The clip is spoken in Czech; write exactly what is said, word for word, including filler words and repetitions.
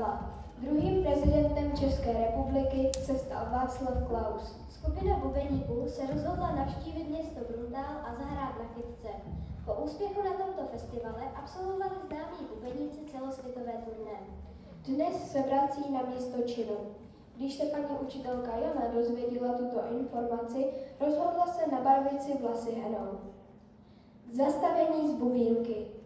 Brundala. Druhým prezidentem České republiky se stal Václav Klaus. Skupina bubeníků se rozhodla navštívit město Brundál a zahrát na kytce. Po úspěchu na tomto festivale absolvovali známí bubeníci celosvětové turné. Dnes se vrací na místo činu. Když se paní učitelka Jana dozvěděla tuto informaci, rozhodla se nabarvit si vlasy henou. Zastavení z bubínky.